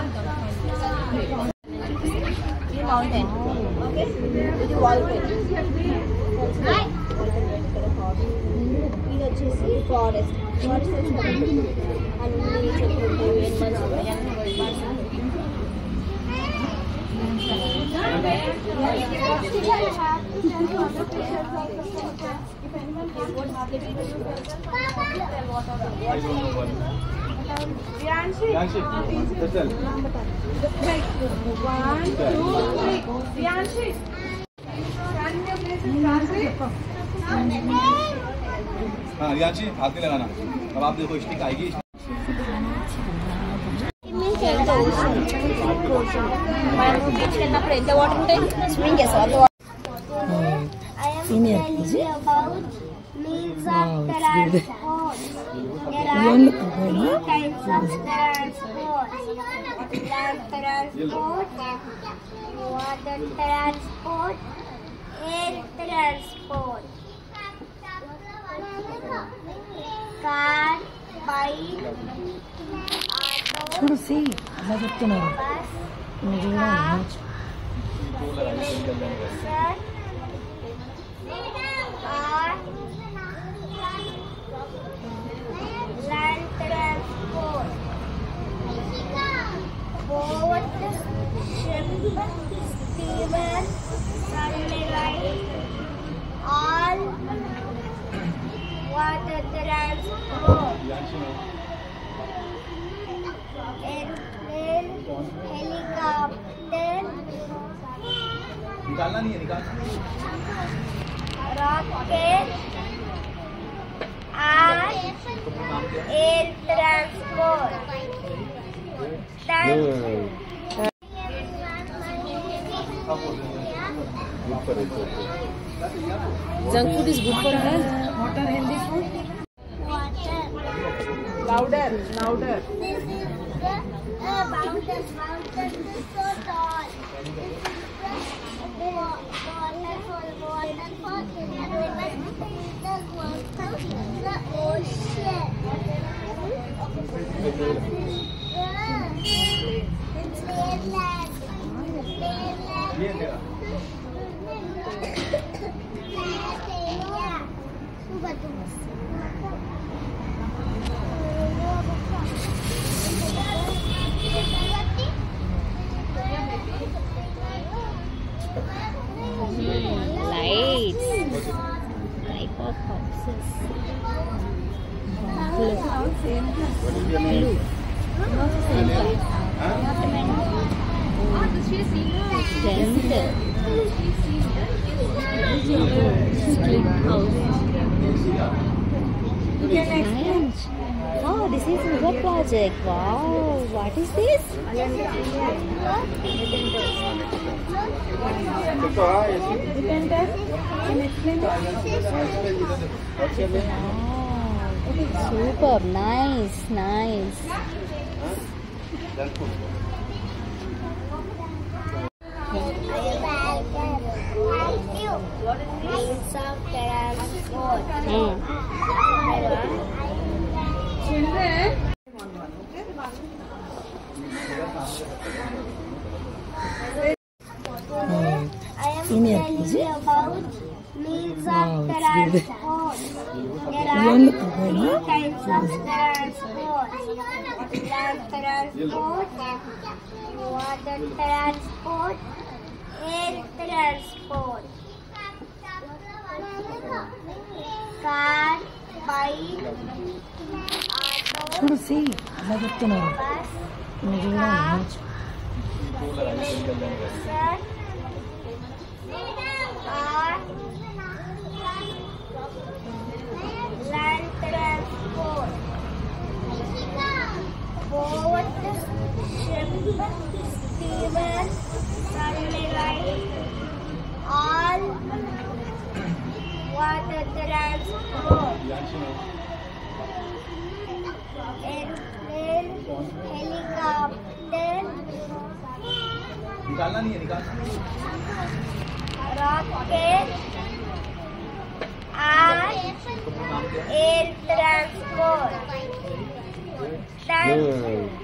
ఇది mountain okay ఇది wall ఇది వచ్చేసి ఫారెస్ట్ వచ్చేసి అన్ని చెట్లు ఉంటాయి ఎనిమల్స్ ఉంటాయి रियांशी हाथ नहीं लगाना अब आप देखो स्टिक आएगी ఎంత వాటర్ ఉంటాయి స్విమ్మింగ్ చేస్తారు చూడు సి అలా చెప్తున్నారు water transport, airplane, helicopter, निकालना नहीं है निकालना rocket, and air transport. Junk food is good for health. What are healthy food? Water. Louder, louder. This is the mountain. Mountain is so tall. Waterfall in the river. The water, the ocean. It's land. Lights. Type of houses. Blue. Dental. Split house. Nice. Oh, this is a project. Wow. What is this? Superb. Nice. Nice. About means of transport. There are many kinds of transport. Land transport, water transport, air transport, car, bike, auto, చూడు సి అలా చెప్తున్నారు bus, land transport, boat, ship, steamer, submarine, all water transport, airplane, helicopter, निकालना नहीं है निकालना rocket, and air transport.